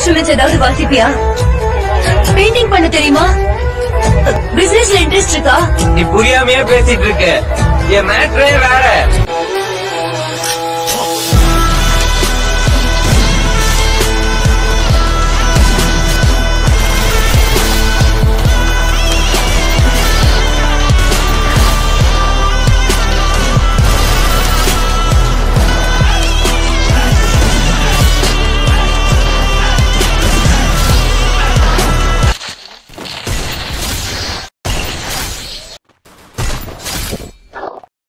Instruments ஏதாவது வாசிப்பியா? Painting பண்ண தெரியுமா? பிசினஸ்ல இன்ட்ரெஸ்ட் இருக்கா? நீ புரியாமையே பேசிட்டு இருக்க. என் மேட்ரே வேற.